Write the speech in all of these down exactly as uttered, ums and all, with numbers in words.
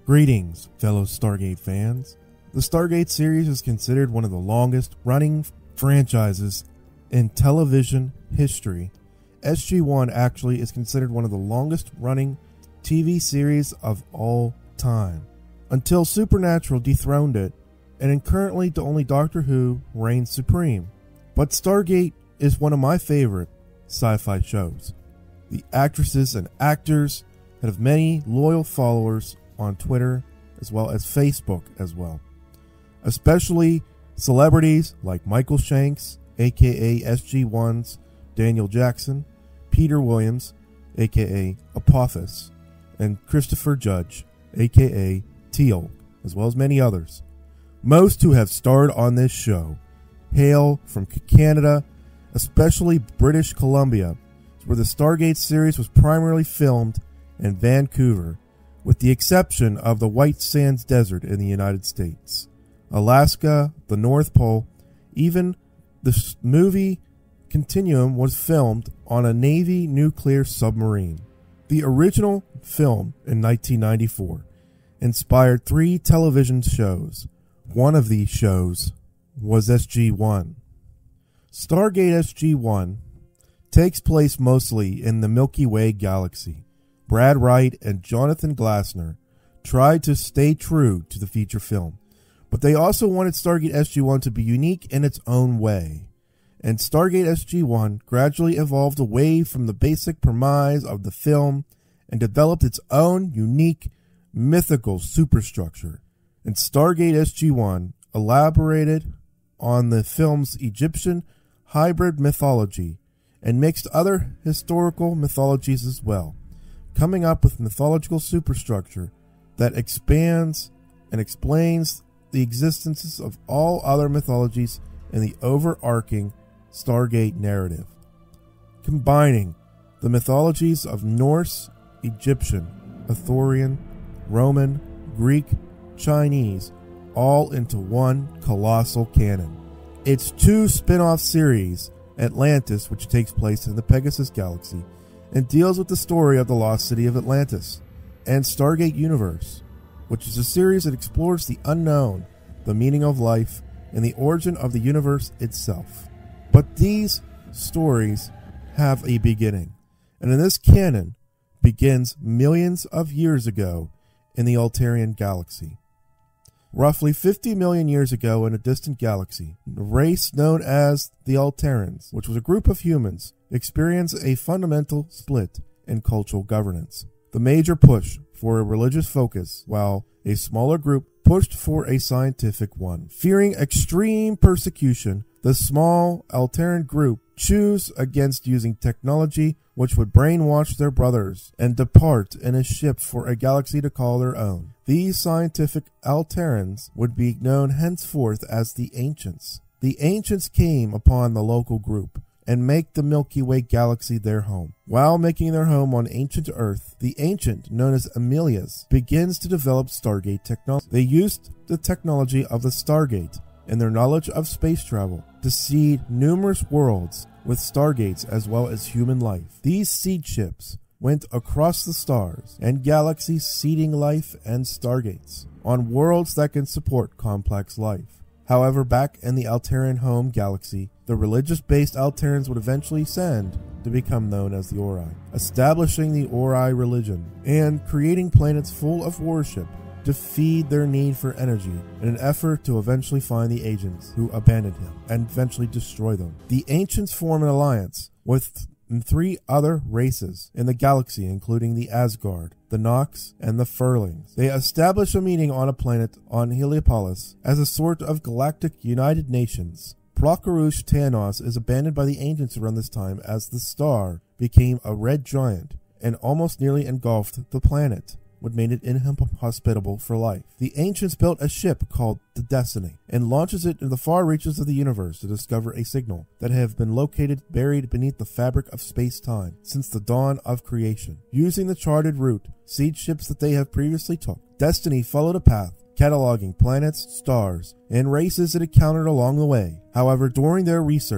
Greetings, fellow Stargate fans. The Stargate series is considered one of the longest running franchises in television history. S G one actually is considered one of the longest running T V series of all time, until Supernatural dethroned it, and currently only Doctor Who reigns supreme. But Stargate is one of my favorite sci-fi shows. The actresses and actors have many loyal followers on Twitter as well as Facebook as well, especially celebrities like Michael Shanks, aka S G one's Daniel Jackson, Peter Williams, aka Apophis, and Christopher Judge, aka Teal, as well as many others. Most who have starred on this show hail from Canada, especially British Columbia, where the Stargate series was primarily filmed in Vancouver, with the exception of the White Sands Desert in the United States, Alaska, the North Pole. Even the movie Continuum was filmed on a Navy nuclear submarine. The original film in nineteen ninety-four inspired three television shows. One of these shows was S G one. Stargate S G one takes place mostly in the Milky Way galaxy. Brad Wright and Jonathan Glassner tried to stay true to the feature film, but they also wanted Stargate S G one to be unique in its own way. And Stargate S G one gradually evolved away from the basic premise of the film and developed its own unique mythical superstructure. And Stargate S G one elaborated on the film's Egyptian hybrid mythology and mixed other historical mythologies as well, coming up with mythological superstructure that expands and explains the existences of all other mythologies in the overarching Stargate narrative, combining the mythologies of Norse, Egyptian, Arthurian, Roman, Greek, Chinese, all into one colossal canon. Its two spin-off series, Atlantis, which takes place in the Pegasus Galaxy and deals with the story of the lost city of Atlantis, and Stargate Universe, which is a series that explores the unknown, the meaning of life, and the origin of the universe itself. But these stories have a beginning, and in this canon begins millions of years ago in the Alteran galaxy. Roughly fifty million years ago in a distant galaxy, a race known as the Alterans, which was a group of humans, experienced a fundamental split in cultural governance. The major push for a religious focus, while a smaller group pushed for a scientific one. Fearing extreme persecution, the small Alteran group chose against using technology which would brainwash their brothers and depart in a ship for a galaxy to call their own. These scientific Alterans would be known henceforth as the Ancients. The Ancients came upon the local group and make the Milky Way galaxy their home. While making their home on ancient Earth, the Ancient, known as Emilius, begins to develop Stargate technology. They used the technology of the Stargate and their knowledge of space travel to seed numerous worlds with Stargates as well as human life. These seed ships went across the stars and galaxies, seeding life and Stargates on worlds that can support complex life. However, back in the Alteran home galaxy, the religious-based Alterans would eventually send to become known as the Ori, establishing the Ori religion and creating planets full of worship to feed their need for energy in an effort to eventually find the agents who abandoned him and eventually destroy them. The Ancients form an alliance with three other races in the galaxy, including the Asgard, the Nox, and the Furlings. They establish a meeting on a planet on Heliopolis as a sort of galactic United Nations. Prokhorus Tanos is abandoned by the Ancients around this time as the star became a red giant and almost nearly engulfed the planet, what made it inhospitable for life. The Ancients built a ship called the Destiny and launches it into the far reaches of the universe to discover a signal that have been located buried beneath the fabric of space-time since the dawn of creation. Using the charted route, seed ships that they have previously took, Destiny followed a path cataloging planets, stars, and races it encountered along the way. However, during their research,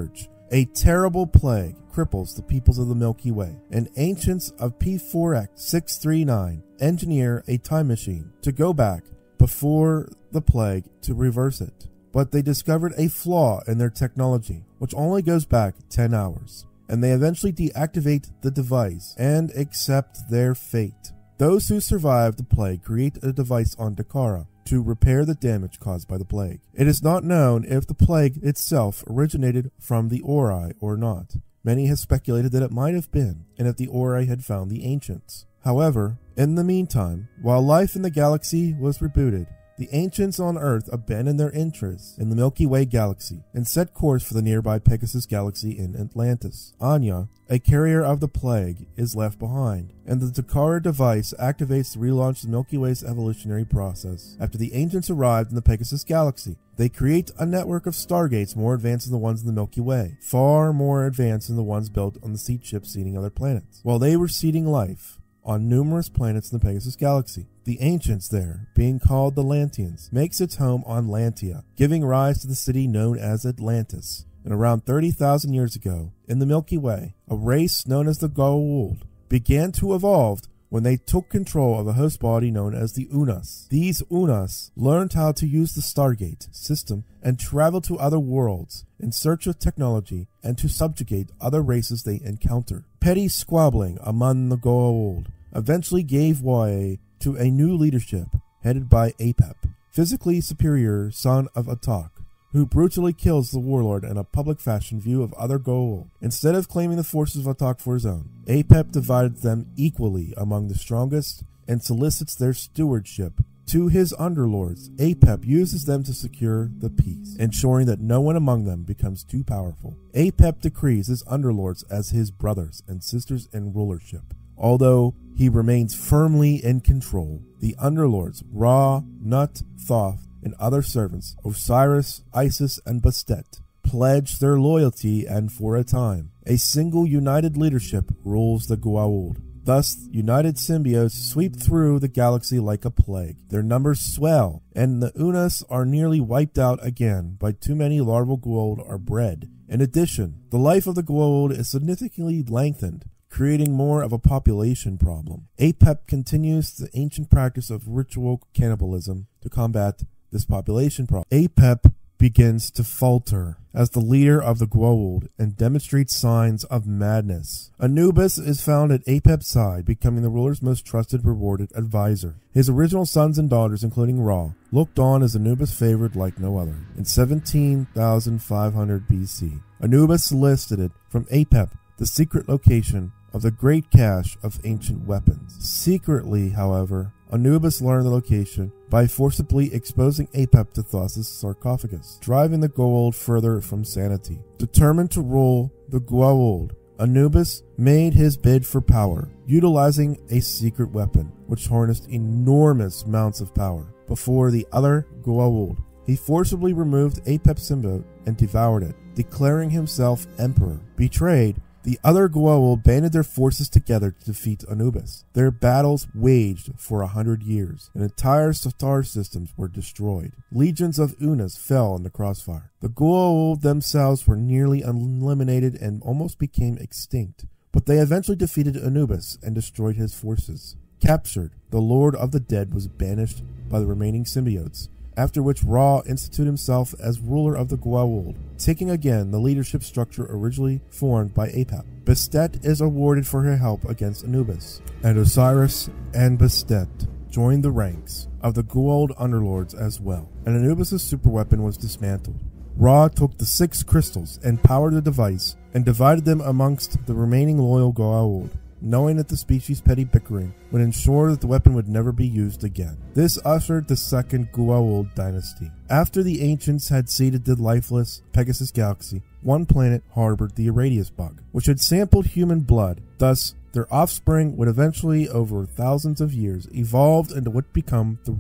A terrible plague cripples the peoples of the Milky Way, and Ancients of P four X six three nine engineer a time machine to go back before the plague to reverse it. But they discovered a flaw in their technology, which only goes back ten hours, and they eventually deactivate the device and accept their fate. Those who survive the plague create a device on Dakara to repair the damage caused by the plague. It is not known if the plague itself originated from the Ori or not. Many have speculated that it might have been, and if the Ori had found the Ancients. However, in the meantime, while life in the galaxy was rebooted, the Ancients on Earth abandoned their interests in the Milky Way galaxy and set course for the nearby Pegasus galaxy in Atlantis. Anya, a carrier of the plague, is left behind, and the Dakara device activates to relaunch the Milky Way's evolutionary process. After the Ancients arrived in the Pegasus galaxy, they create a network of stargates more advanced than the ones in the Milky Way, far more advanced than the ones built on the seed ships seeding other planets. While they were seeding life on numerous planets in the Pegasus galaxy, the Ancients there, being called the Lantians, makes its home on Lantia, giving rise to the city known as Atlantis. And around thirty thousand years ago, in the Milky Way, a race known as the goa'uld began to evolve when they took control of a host body known as the Unas. These Unas learned how to use the Stargate system and travel to other worlds in search of technology and to subjugate other races they encounter. Petty squabbling among the goa'uld eventually gave way to a new leadership headed by Apep, physically superior son of Atak, who brutally kills the warlord in a public fashion view of other goa'uld. Instead of claiming the forces of Atak for his own, Apep divided them equally among the strongest and solicits their stewardship to his underlords. Apep uses them to secure the peace, ensuring that no one among them becomes too powerful. Apep decrees his underlords as his brothers and sisters in rulership. Although he remains firmly in control, the underlords Ra, Nut, Thoth, and other servants, Osiris, Isis, and Bastet, pledge their loyalty, and for a time, a single united leadership rules the goa'uld. Thus, united symbiotes sweep through the galaxy like a plague. Their numbers swell, and the Unas are nearly wiped out again by too many larval goa'uld are bred. In addition, the life of the goa'uld is significantly lengthened, creating more of a population problem. Apep continues the ancient practice of ritual cannibalism to combat this population problem. Apep begins to falter as the leader of the goa'uld and demonstrates signs of madness. Anubis is found at Apep's side, becoming the ruler's most trusted, rewarded advisor. His original sons and daughters, including Ra, looked on as Anubis favored like no other. In seventeen thousand five hundred B C, Anubis solicited from Apep the secret location of the great cache of ancient weapons. Secretly, however, Anubis learned the location by forcibly exposing Apep to Thoth's sarcophagus, driving the goa'uld further from sanity. Determined to rule the goa'uld, Anubis made his bid for power, utilizing a secret weapon, which harnessed enormous amounts of power. Before the other goa'uld, he forcibly removed Apep's symbiote and devoured it, declaring himself emperor. Betrayed, the other goa'uld banded their forces together to defeat Anubis. Their battles waged for a hundred years, and entire star systems were destroyed. Legions of Unas fell in the crossfire. The goa'uld themselves were nearly eliminated and almost became extinct, but they eventually defeated Anubis and destroyed his forces. Captured, the Lord of the Dead was banished by the remaining symbiotes, after which Ra instituted himself as ruler of the goa'uld, taking again the leadership structure originally formed by Apep. Bastet is awarded for her help against Anubis, and Osiris and Bastet joined the ranks of the goa'uld underlords as well, and Anubis' superweapon was dismantled. Ra took the six crystals and powered the device and divided them amongst the remaining loyal goa'uld, knowing that the species' petty bickering would ensure that the weapon would never be used again. This ushered the second goa'uld dynasty. After the Ancients had seeded the lifeless Pegasus galaxy, one planet harbored the Irradius bug, which had sampled human blood. Thus, their offspring would eventually, over thousands of years, evolve into what would become the Wraith.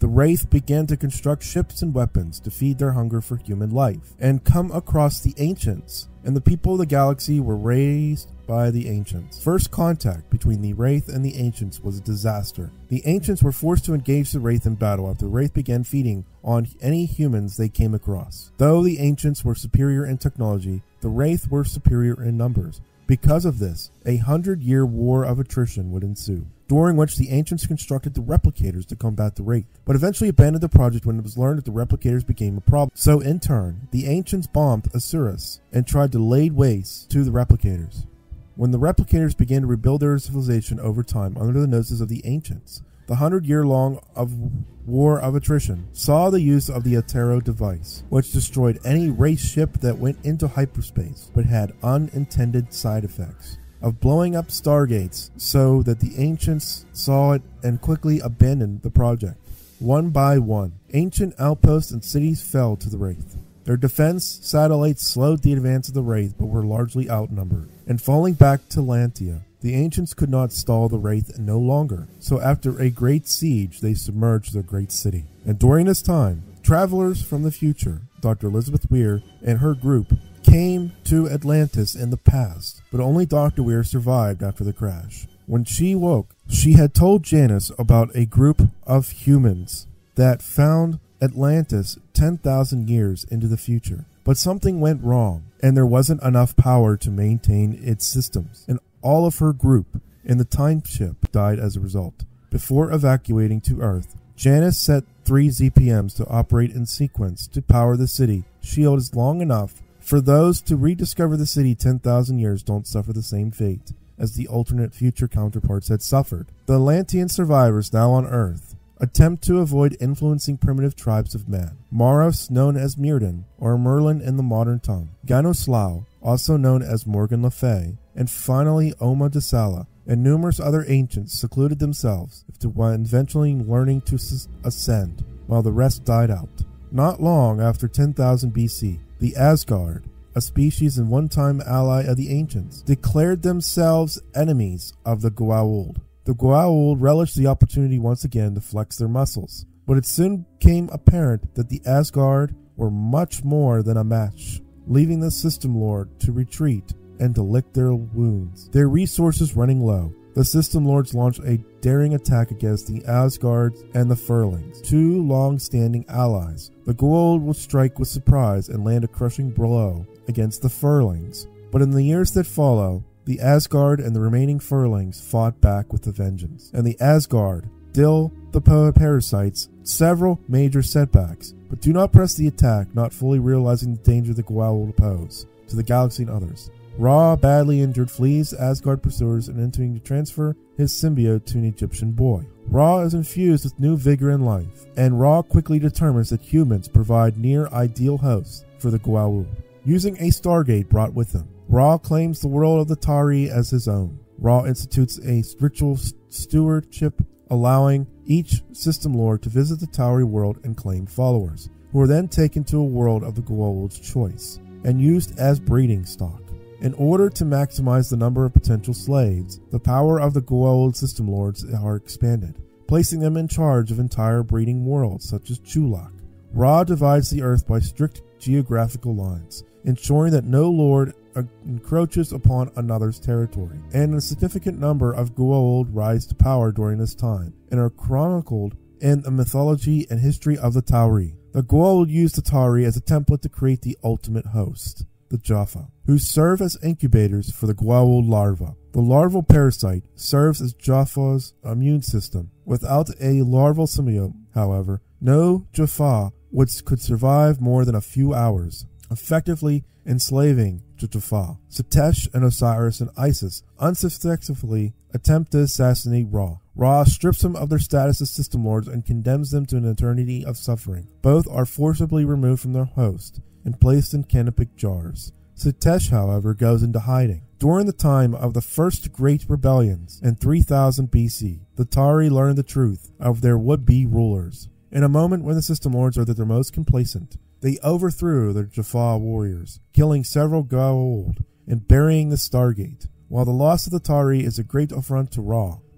the Wraith began to construct ships and weapons to feed their hunger for human life, and come across the Ancients, and the people of the galaxy were raised by the Ancients. First contact between the Wraith and the Ancients was a disaster. The Ancients were forced to engage the Wraith in battle after the Wraith began feeding on any humans they came across. Though the Ancients were superior in technology, the Wraith were superior in numbers. Because of this, a hundred-year war of attrition would ensue, during which the Ancients constructed the Replicators to combat the Wraith, but eventually abandoned the project when it was learned that the Replicators became a problem. So in turn, the Ancients bombed Icarus and tried to lay waste to the Replicators. When the Replicators began to rebuild their civilization over time under the noses of the Ancients, the hundred-year-long of war of attrition saw the use of the Atero device, which destroyed any Wraith ship that went into hyperspace, but had unintended side effects of blowing up stargates, so that the Ancients saw it and quickly abandoned the project. One by one, ancient outposts and cities fell to the Wraith. Their defense satellites slowed the advance of the Wraith, but were largely outnumbered, and falling back to Lantia, the Ancients could not stall the Wraith no longer, so after a great siege they submerged their great city. And during this time, travelers from the future, Doctor Elizabeth Weir and her group, came to Atlantis in the past, but only Doctor Weir survived after the crash. When she woke, she had told Janice about a group of humans that found Atlantis ten thousand years into the future. But something went wrong, and there wasn't enough power to maintain its systems, and all of her group in the time ship died as a result. Before evacuating to Earth, Janice set three Z P Ms to operate in sequence to power the city shields long enough for those to rediscover the city ten thousand years don't suffer the same fate as the alternate future counterparts had suffered. The Atlantean survivors now on Earth attempt to avoid influencing primitive tribes of man. Maros, known as Mirdan, or Merlin in the modern tongue, Ganoslao, also known as Morgan Le Fay, and finally Oma de Sala, and numerous other ancients secluded themselves while eventually learning to ascend, while the rest died out. Not long after ten thousand B C, the Asgard, a species and one-time ally of the ancients, declared themselves enemies of the goa'uld. The goa'uld relished the opportunity once again to flex their muscles, but it soon became apparent that the Asgard were much more than a match, leaving the System Lord to retreat and to lick their wounds. Their resources running low, the System Lords launched a daring attack against the Asgards and the Furlings, two long-standing allies. The goa'uld will strike with surprise and land a crushing blow against the Furlings, but in the years that follow, the Asgard and the remaining Furlings fought back with a vengeance, and the Asgard deal the parasites several major setbacks, but do not press the attack, not fully realizing the danger the goa'uld pose to the galaxy and others. Ra, badly injured, flees Asgard pursuers and intending to transfer his symbiote to an Egyptian boy. Ra is infused with new vigor and life, and Ra quickly determines that humans provide near-ideal hosts for the goa'uld, using a Stargate brought with him. Ra claims the world of the Tari as his own. Ra institutes a ritual stewardship, allowing each System Lord to visit the Tauri world and claim followers, who are then taken to a world of the goa'uld's choice, and used as breeding stock. In order to maximize the number of potential slaves, the power of the goa'uld System Lords are expanded, placing them in charge of entire breeding worlds such as Chulak. Ra divides the Earth by strict geographical lines, ensuring that no lord encroaches upon another's territory, and a significant number of goa'uld rise to power during this time, and are chronicled in the mythology and history of the Tauri. The goa'uld used the Tauri as a template to create the ultimate host, the Jaffa, who serve as incubators for the goa'uld larva. The larval parasite serves as Jaffa's immune system. Without a larval symbiote, however, no Jaffa would, could survive more than a few hours, effectively enslaving Jaffa. Satesh and Osiris and Isis unsuccessfully attempt to assassinate Ra. Ra strips them of their status as System Lords and condemns them to an eternity of suffering. Both are forcibly removed from their host and placed in canopic jars. Satesh, however, goes into hiding. During the time of the first Great Rebellions in three thousand B C, the Tari learned the truth of their would-be rulers. In a moment when the System Lords are at their most complacent, they overthrew their Jaffa warriors, killing several goa'uld and burying the Stargate. While the loss of the Tari is a great affront to Ra,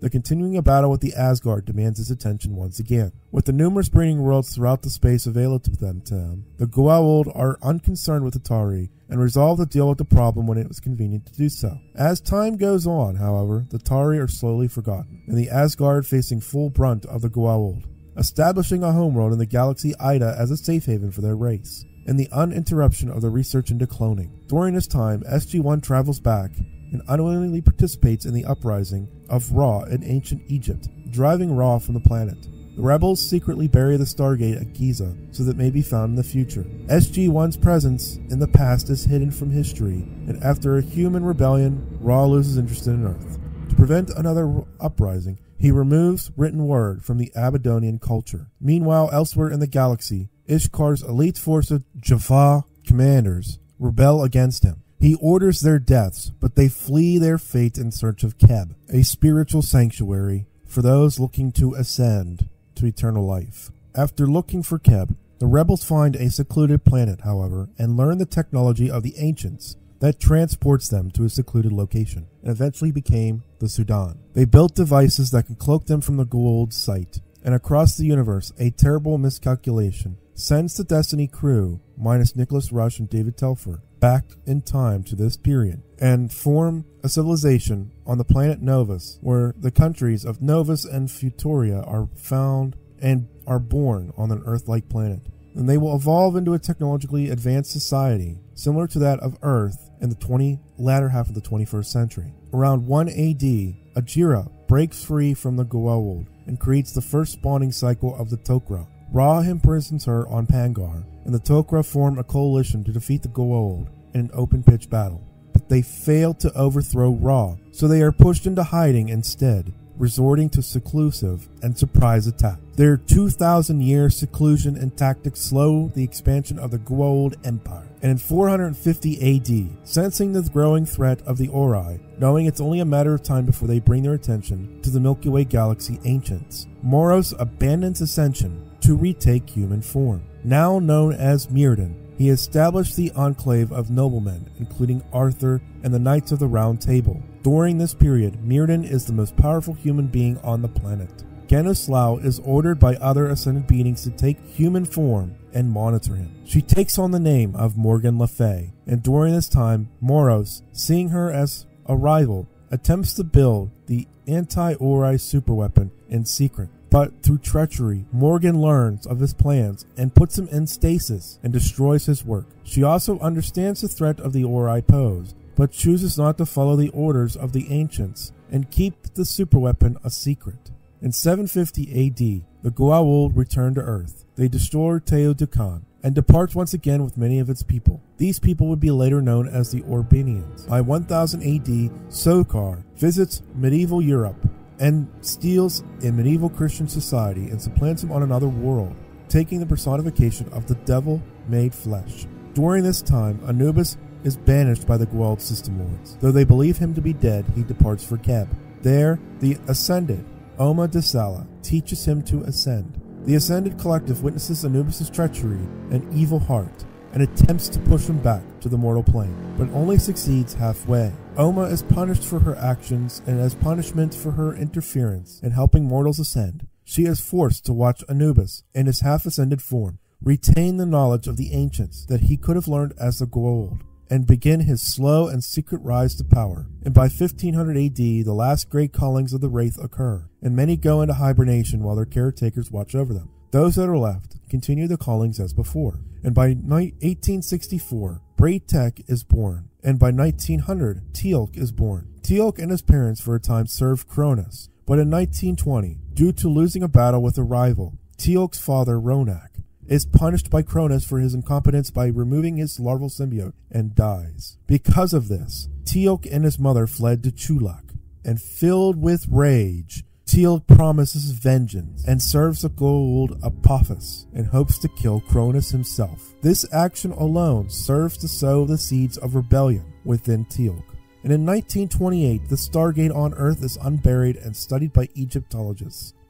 The continuing of battle with the Asgard demands his attention once again. With the numerous breeding worlds throughout the space available to them, to them the goa'uld are unconcerned with the Tari and resolve to deal with the problem when it was convenient to do so. As time goes on, however, the Tari are slowly forgotten, and the Asgard facing full brunt of the goa'uld, establishing a homeworld in the galaxy Ida as a safe haven for their race, and the uninterruption of the research into cloning. During this time, S G one travels back and unwillingly participates in the uprising of Ra in ancient Egypt, driving Ra from the planet. The rebels secretly bury the Stargate at Giza so that it may be found in the future. S G one's presence in the past is hidden from history, and after a human rebellion, Ra loses interest in Earth. To prevent another uprising, he removes written word from the Abydonian culture. Meanwhile, elsewhere in the galaxy, Ishkar's elite force of Jaffa commanders rebel against him. He orders their deaths, but they flee their fate in search of Keb, a spiritual sanctuary for those looking to ascend to eternal life. After looking for Keb, the rebels find a secluded planet, however, and learn the technology of the Ancients that transports them to a secluded location, and eventually became the Sudan. They built devices that can cloak them from the goa'uld's sight, and across the universe, a terrible miscalculation sends the Destiny crew, minus Nicholas Rush and David Telfer, back in time to this period and form a civilization on the planet Novus, where the countries of Novus and Futuria are found and are born on an Earth-like planet. And they will evolve into a technologically advanced society similar to that of Earth in the twenty, latter half of the twenty-first century. Around one A D, Ajira breaks free from the goa'uld and creates the first spawning cycle of the Tok'ra. Ra imprisons her on Pangar, and the Tok'ra form a coalition to defeat the goa'uld in an open-pitch battle. But they fail to overthrow Ra, so they are pushed into hiding instead, resorting to seclusive and surprise attack. Their two thousand year seclusion and tactics slow the expansion of the goa'uld Empire. And in four hundred fifty A D, sensing the growing threat of the Ori, knowing it's only a matter of time before they bring their attention to the Milky Way galaxy Ancients, Moros abandons Ascension to retake human form. Now known as Mirrodin, he established the enclave of noblemen, including Arthur and the Knights of the Round Table. During this period, Mirrodin is the most powerful human being on the planet. Genoslau is ordered by other ascended beings to take human form and monitor him. She takes on the name of Morgan Le Fay, and during this time, Moros, seeing her as a rival, attempts to build the anti-Ori superweapon in secret. But through treachery, Morgan learns of his plans and puts him in stasis and destroys his work. She also understands the threat of the Ori pose, but chooses not to follow the orders of the Ancients and keep the superweapon a secret. In seven fifty A D, the goa'uld return to Earth. They destroy Teotihuacan and depart once again with many of its people. These people would be later known as the Orbinians. By one thousand A D, Sokar visits medieval Europe and steals a medieval Christian society and supplants him on another world, taking the personification of the devil made flesh. During this time, Anubis is banished by the goa'uld system lords. Though they believe him to be dead, he departs for Keb. There, the Ascended, Oma Desala, teaches him to ascend. The Ascended Collective witnesses Anubis' treachery and evil heart, and attempts to push him back to the mortal plane, but only succeeds halfway. Oma is punished for her actions, and as punishment for her interference in helping mortals ascend, she is forced to watch Anubis, in his half-ascended form, retain the knowledge of the Ancients that he could have learned as the goa'uld, and begin his slow and secret rise to power. And by fifteen hundred A D, the last great callings of the Wraith occur, and many go into hibernation while their caretakers watch over them. Those that are left continue the callings as before. And by eighteen sixty-four, Braytek is born, and by nineteen hundred, Teal'c is born. Teal'c and his parents for a time served Cronus, but in nineteen twenty, due to losing a battle with a rival, Teal'c's father, Ronak, is punished by Cronus for his incompetence by removing his larval symbiote and dies. Because of this, Teal'c and his mother fled to Chulak, and filled with rage, Teal'c promises vengeance and serves the goa'uld Apophis and hopes to kill Cronus himself. This action alone serves to sow the seeds of rebellion within Teal'c. And in nineteen twenty-eight, the Stargate on Earth is unburied and studied by Egyptologists.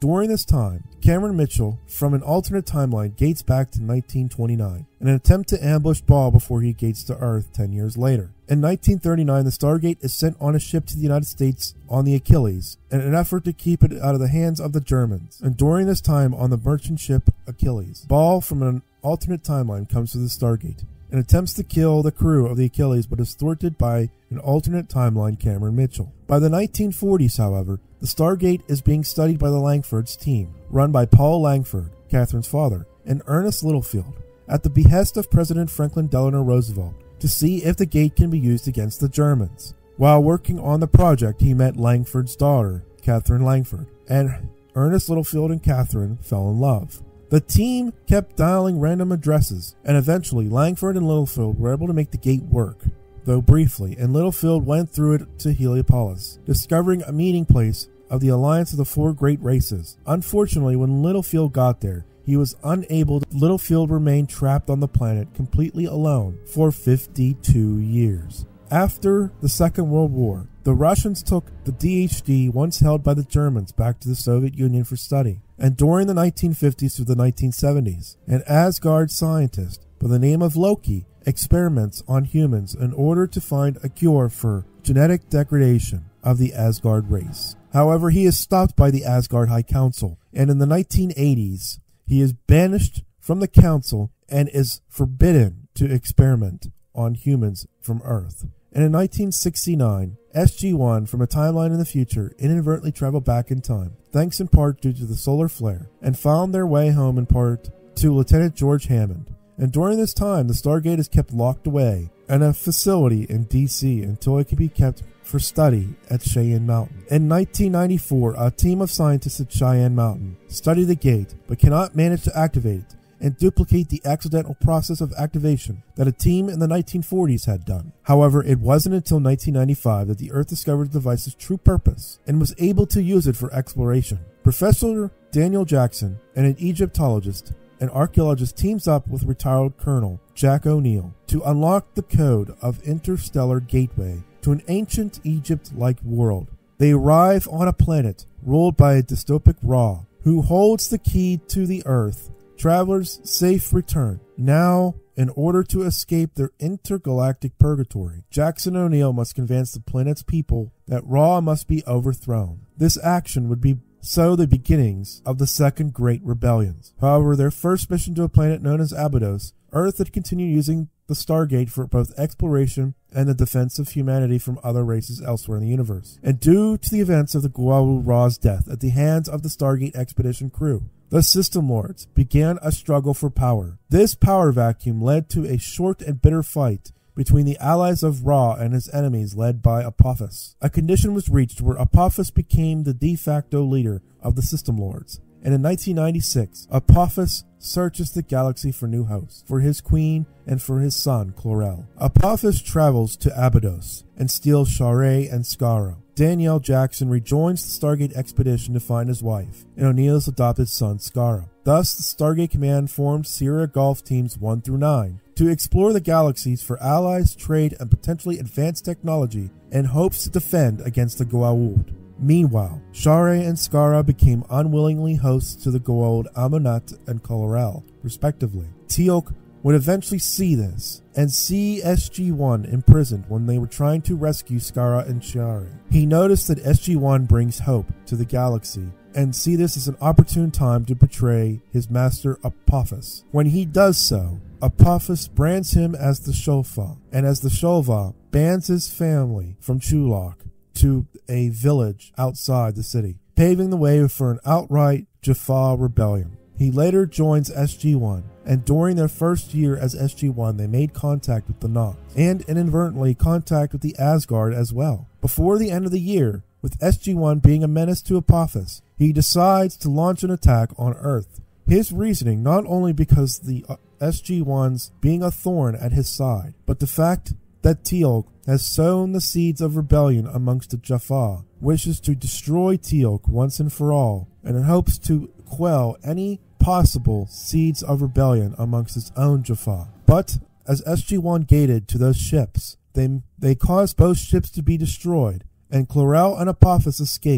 during this time, Cameron Mitchell, from an alternate timeline, gates back to nineteen twenty-nine in an attempt to ambush Ball before he gates to Earth ten years later. In nineteen thirty-nine, the Stargate is sent on a ship to the United States on the Achilles in an effort to keep it out of the hands of the Germans. And during this time on the merchant ship Achilles, Ball, from an alternate timeline, comes to the Stargate and attempts to kill the crew of the Achilles, but is thwarted by an alternate timeline Cameron Mitchell. By the nineteen forties, however, the Stargate is being studied by the Langford's team, run by Paul Langford, Catherine's father, and Ernest Littlefield, at the behest of President Franklin Delano Roosevelt, to see if the gate can be used against the Germans. While working on the project, he met Langford's daughter, Catherine Langford, and Ernest Littlefield and Catherine fell in love. The team kept dialing random addresses, and eventually Langford and Littlefield were able to make the gate work, though briefly, and Littlefield went through it to Heliopolis, discovering a meeting place of the alliance of the four great races. Unfortunately, when Littlefield got there, he was unable to. Littlefield remained trapped on the planet completely alone for fifty-two years. After the Second World War, the Russians took the D H D once held by the Germans back to the Soviet Union for study. And during the nineteen fifties through the nineteen seventies, an Asgard scientist by the name of Loki experiments on humans in order to find a cure for genetic degradation of the Asgard race. However, he is stopped by the Asgard High Council, and in the nineteen eighties, he is banished from the council and is forbidden to experiment on humans from Earth. And in nineteen sixty-nine, S G one, from a timeline in the future, inadvertently traveled back in time, thanks in part due to the solar flare, and found their way home in part to Lieutenant George Hammond. And during this time, the Stargate is kept locked away in a facility in D C until it can be kept for study at Cheyenne Mountain. In nineteen ninety-four, a team of scientists at Cheyenne Mountain study the gate, but cannot manage to activate it and duplicate the accidental process of activation that a team in the nineteen forties had done. However, it wasn't until nineteen ninety-five that the Earth discovered the device's true purpose and was able to use it for exploration. Professor Daniel Jackson, and an Egyptologist and archaeologist, teams up with retired Colonel Jack O'Neill to unlock the code of Interstellar Gateway to an ancient Egypt-like world. They arrive on a planet ruled by a dystopic Ra, who holds the key to the Earth. Travelers' safe return. Now, in order to escape their intergalactic purgatory, Jackson O'Neill must convince the planet's people that Ra must be overthrown. This action would be so the beginnings of the Second Great Rebellions. However, their first mission to a planet known as Abydos, Earth had continued using the Stargate for both exploration and the defense of humanity from other races elsewhere in the universe. And due to the events of the goa'uld Ra's death at the hands of the Stargate Expedition crew, the System Lords began a struggle for power. This power vacuum led to a short and bitter fight between the allies of Ra and his enemies led by Apophis. A condition was reached where Apophis became the de facto leader of the System Lords. And in nineteen ninety-six, Apophis searches the galaxy for new hosts, for his queen and for his son, Chlorel. Apophis travels to Abydos and steals Sharai and Skaro. Danielle Jackson rejoins the Stargate expedition to find his wife and O'Neill's adopted son, Skaro. Thus, the Stargate Command formed Sierra Golf Teams one through nine to explore the galaxies for allies, trade, and potentially advanced technology in hopes to defend against the goa'uld. Meanwhile, Sharai and Skara became unwillingly hosts to the goa'uld Amonat and Chlorel, respectively. Teal'c would eventually see this and see S G one imprisoned when they were trying to rescue Skara and Sharai. He noticed that S G one brings hope to the galaxy and see this as an opportune time to betray his master Apophis. When he does so, Apophis brands him as the Shofar, and as the Shofar bans his family from Chulak to a village outside the city, paving the way for an outright Jaffa rebellion. He later joins S G one, and during their first year as S G one, they made contact with the Nox, and inadvertently contact with the Asgard as well. Before the end of the year, with S G one being a menace to Apophis, he decides to launch an attack on Earth. His reasoning, not only because the uh, S G one's being a thorn at his side, but the fact that Teal'c has sown the seeds of rebellion amongst the Jaffa, wishes to destroy Teal'c once and for all, and in hopes to quell any possible seeds of rebellion amongst his own Jaffa. But as S G one gated to those ships, they, they caused both ships to be destroyed, and Chlorel and Apophis escape,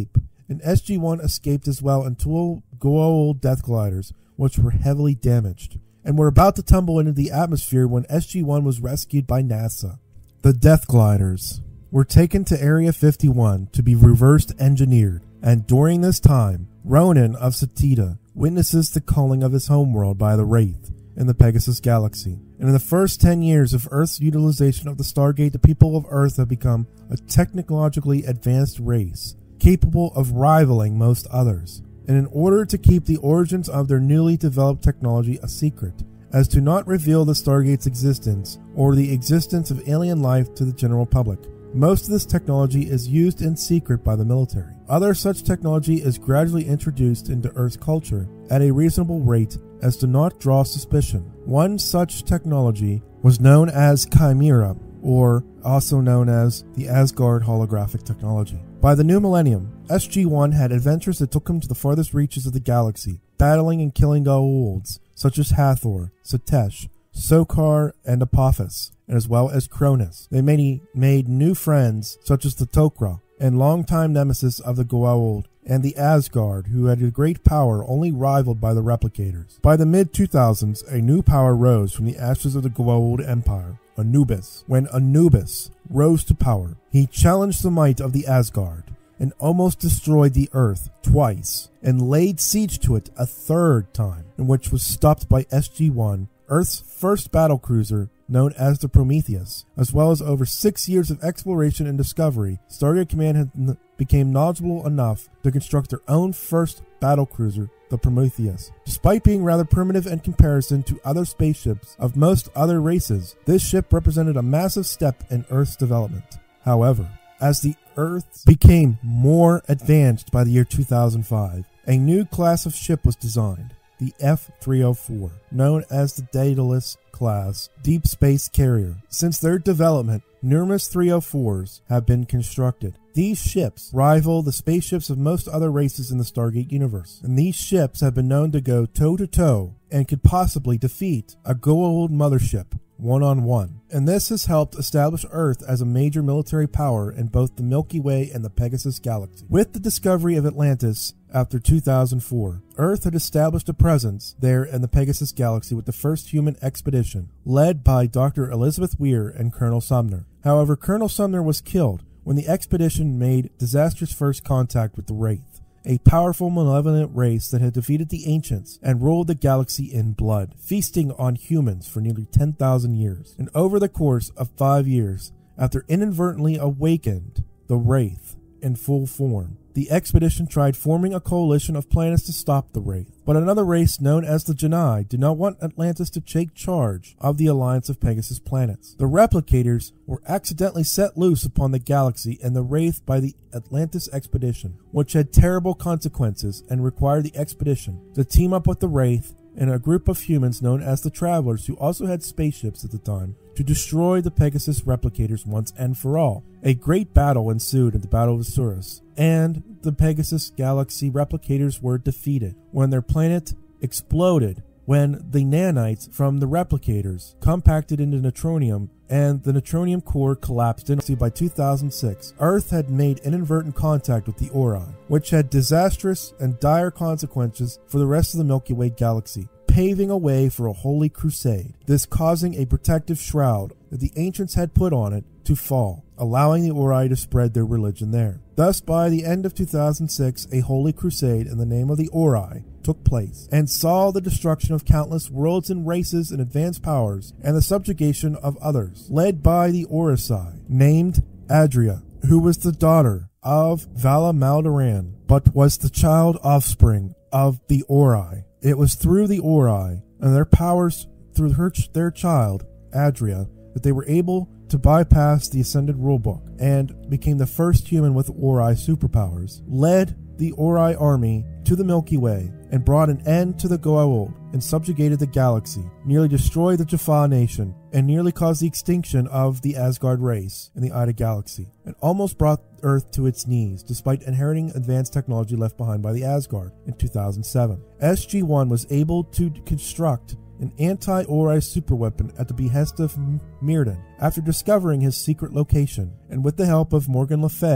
and S G one escaped as well in two goa'uld death gliders, which were heavily damaged, and were about to tumble into the atmosphere when S G one was rescued by NASA. The death gliders were taken to Area fifty-one to be reversed engineered, and during this time, Ronan of Satida witnesses the calling of his homeworld by the Wraith in the Pegasus Galaxy. And in the first ten years of Earth's utilization of the Stargate, the people of Earth have become a technologically advanced race, capable of rivaling most others. And in order to keep the origins of their newly developed technology a secret, as to not reveal the Stargate's existence or the existence of alien life to the general public, most of this technology is used in secret by the military. Other such technology is gradually introduced into Earth's culture at a reasonable rate as to not draw suspicion. One such technology was known as Chimera, or also known as the Asgard holographic technology. By the new millennium, S G one had adventures that took him to the farthest reaches of the galaxy, battling and killing goa'ulds such as Hathor, Satesh, Sokar, and Apophis, and as well as Cronus. They made, made new friends such as the Tok'ra, and longtime nemesis of the goa'uld, and the Asgard, who had a great power only rivaled by the Replicators. By the mid two thousands, a new power rose from the ashes of the goa'uld Empire, Anubis. When Anubis rose to power, he challenged the might of the Asgard, and almost destroyed the Earth twice, and laid siege to it a third time, in which was stopped by S G one, Earth's first battlecruiser, known as the Prometheus. As well as over six years of exploration and discovery, Stargate Command had n- became knowledgeable enough to construct their own first battlecruiser, the Prometheus. Despite being rather primitive in comparison to other spaceships of most other races, this ship represented a massive step in Earth's development. However, as the Earth became more advanced by the year two thousand five, a new class of ship was designed, the F three oh four, known as the Daedalus class deep space carrier. Since their development, numerous three oh fours have been constructed. These ships rival the spaceships of most other races in the Stargate universe, and these ships have been known to go toe-to-toe and could possibly defeat a goa'uld mothership one-on-one. And this has helped establish Earth as a major military power in both the Milky Way and the Pegasus Galaxy. With the discovery of Atlantis after two thousand four, Earth had established a presence there in the Pegasus Galaxy with the first human expedition, led by Doctor Elizabeth Weir and Colonel Sumner. However, Colonel Sumner was killed when the expedition made disastrous first contact with the Wraith, a powerful, malevolent race that had defeated the Ancients and ruled the galaxy in blood, feasting on humans for nearly ten thousand years. And over the course of five years, after inadvertently awakened the Wraith in full form, the expedition tried forming a coalition of planets to stop the Wraith. But another race known as the Genii did not want Atlantis to take charge of the alliance of Pegasus planets. The Replicators were accidentally set loose upon the galaxy and the Wraith by the Atlantis expedition, which had terrible consequences and required the expedition to team up with the Wraith and a group of humans known as the Travelers, who also had spaceships at the time, to destroy the Pegasus Replicators once and for all. A great battle ensued at the Battle of Surus, and the Pegasus Galaxy Replicators were defeated when their planet exploded, when the nanites from the Replicators compacted into neutronium and the neutronium core collapsed in. By two thousand six, Earth had made inadvertent contact with the Ori, which had disastrous and dire consequences for the rest of the Milky Way galaxy, paving a way for a holy crusade, this causing a protective shroud that the ancients had put on it to fall, allowing the Ori to spread their religion there. Thus, by the end of two thousand six, a holy crusade in the name of the Ori took place, and saw the destruction of countless worlds and races and advanced powers, and the subjugation of others, led by the Orisai, named Adria, who was the daughter of Vala Maldoran, but was the child offspring of the Ori. It was through the Ori and their powers through her, their child, Adria, that they were able to bypass the Ascended Rulebook and became the first human with Ori superpowers, led the Ori army to the Milky Way and brought an end to the goa'uld and subjugated the galaxy, nearly destroyed the Jaffa nation, and nearly caused the extinction of the Asgard race in the Ida galaxy, and almost brought Earth to its knees, despite inheriting advanced technology left behind by the Asgard in two thousand seven. S G one was able to construct an anti-Ori superweapon at the behest of Mirrodin after discovering his secret location, and with the help of Morgan Le Fay, who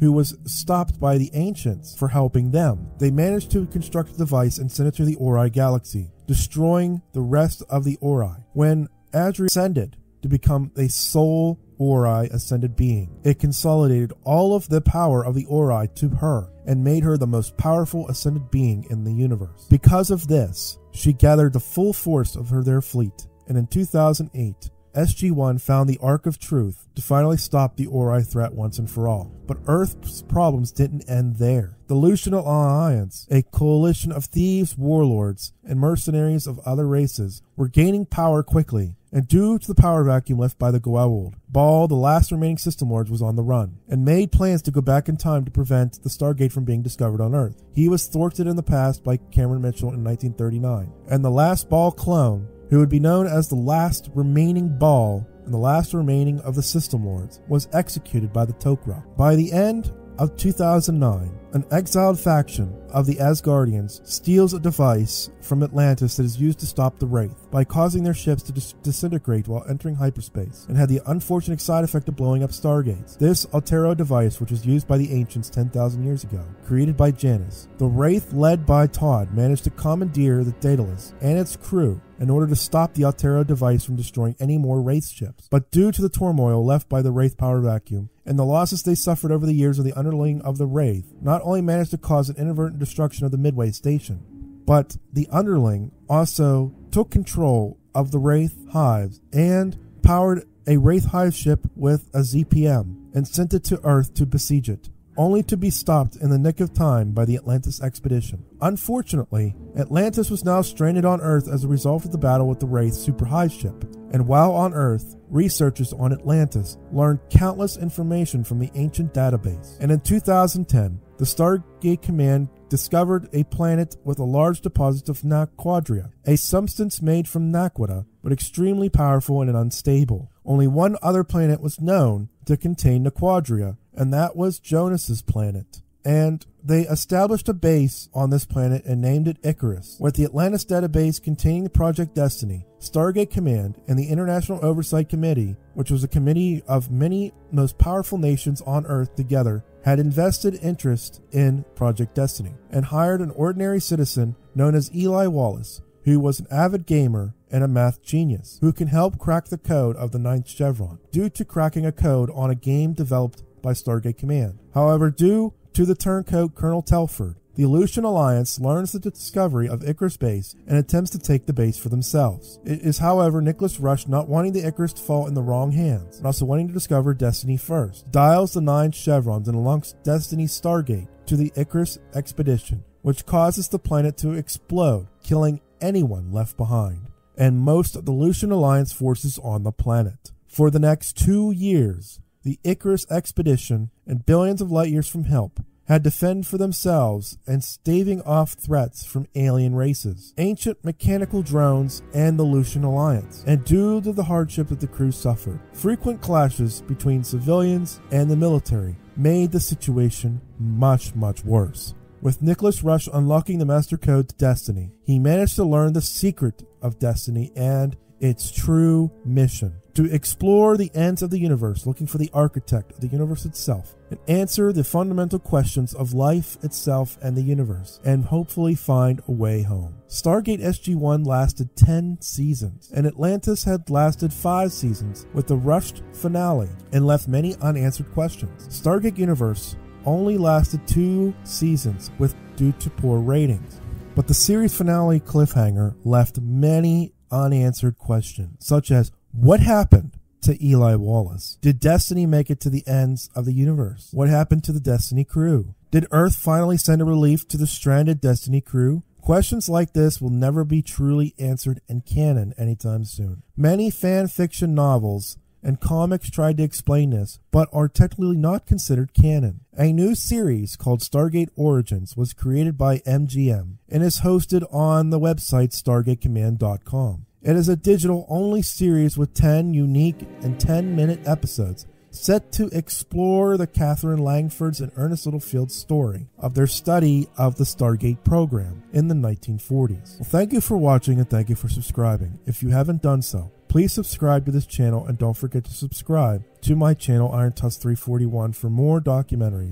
who was stopped by the Ancients for helping them. They managed to construct a device and send it to the Ori galaxy, destroying the rest of the Ori. When Adri ascended to become a sole Ori ascended being, it consolidated all of the power of the Ori to her and made her the most powerful ascended being in the universe. Because of this, she gathered the full force of her their fleet, and in two thousand eight, S G one found the Ark of Truth to finally stop the Ori threat once and for all. But Earth's problems didn't end there. The Alteran Alliance, a coalition of thieves, warlords, and mercenaries of other races, were gaining power quickly, and due to the power vacuum left by the goa'uld, Baal, the last remaining system lord, was on the run, and made plans to go back in time to prevent the Stargate from being discovered on Earth. He was thwarted in the past by Cameron Mitchell in nineteen thirty-nine, and the last Baal clone, who would be known as the last remaining Baal and the last remaining of the System Lords, was executed by the Tok'ra. By the end of two thousand nine, an exiled faction of the Asgardians steals a device from Atlantis that is used to stop the Wraith by causing their ships to dis disintegrate while entering hyperspace, and had the unfortunate side effect of blowing up stargates. This Altero device, which was used by the Ancients ten thousand years ago, created by Janus. The Wraith, led by Todd, managed to commandeer the Daedalus and its crew in order to stop the Altero device from destroying any more Wraith ships. But due to the turmoil left by the Wraith power vacuum and the losses they suffered over the years of the underling of the Wraith, not only managed to cause an inadvertent destruction of the Midway station, but the underling also took control of the Wraith hives and powered a Wraith hive ship with a Z P M and sent it to Earth to besiege it, only to be stopped in the nick of time by the Atlantis Expedition. Unfortunately, Atlantis was now stranded on Earth as a result of the battle with the Wraith super hive ship, and while on Earth, researchers on Atlantis learned countless information from the ancient database. And in two thousand ten, the Stargate Command discovered a planet with a large deposit of naquadria, a substance made from naquita, but extremely powerful and unstable. Only one other planet was known to contain naquadria, and that was Jonas's planet. And they established a base on this planet and named it Icarus, with the Atlantis database containing Project Destiny. Stargate Command and the International Oversight Committee, which was a committee of many most powerful nations on Earth together, had invested interest in Project Destiny and hired an ordinary citizen known as Eli Wallace, who was an avid gamer and a math genius, who can help crack the code of the ninth chevron, due to cracking a code on a game developed by Stargate Command. However, due to the turncoat Colonel Telford, the Alteran Alliance learns the discovery of Icarus base and attempts to take the base for themselves. It is, however, Nicholas Rush, not wanting the Icarus to fall in the wrong hands, and also wanting to discover Destiny first, dials the nine chevrons and unlocks Destiny's Stargate to the Icarus Expedition, which causes the planet to explode, killing anyone left behind, and most of the Alteran Alliance forces on the planet. For the next two years, the Icarus Expedition, and billions of light years from help, had to fend for themselves and staving off threats from alien races, ancient mechanical drones, and the Alteran Alliance. And due to the hardship that the crew suffered, frequent clashes between civilians and the military made the situation much, much worse. With Nicholas Rush unlocking the master code to Destiny, he managed to learn the secret of Destiny and its true mission: to explore the ends of the universe, looking for the architect of the universe itself, and answer the fundamental questions of life itself and the universe, and hopefully find a way home. Stargate S G one lasted ten seasons, and Atlantis had lasted five seasons with a rushed finale, and left many unanswered questions. Stargate Universe only lasted two seasons with due to poor ratings, but the series finale cliffhanger left many unanswered questions, such as: what happened to Eli Wallace? Did Destiny make it to the ends of the universe? What happened to the Destiny crew? Did Earth finally send a relief to the stranded Destiny crew? Questions like this will never be truly answered in canon anytime soon. Many fan fiction novels and comics tried to explain this, but are technically not considered canon. A new series called Stargate Origins was created by M G M and is hosted on the website stargate command dot com. It is a digital-only series with ten unique and ten-minute episodes set to explore the Catherine Langford's and Ernest Littlefield's story of their study of the Stargate program in the nineteen forties. Well, thank you for watching and thank you for subscribing. If you haven't done so, please subscribe to this channel and don't forget to subscribe to my channel Iron Tusk three forty-one for more documentaries.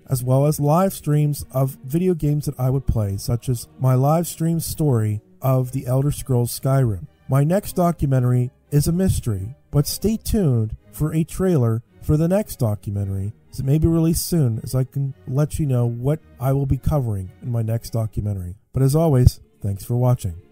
as well as live streams of video games that I would play, such as my live stream story of The Elder Scrolls Skyrim. My next documentary is a mystery, but stay tuned for a trailer for the next documentary, as it may be released soon, as I can let you know what I will be covering in my next documentary. But as always, thanks for watching.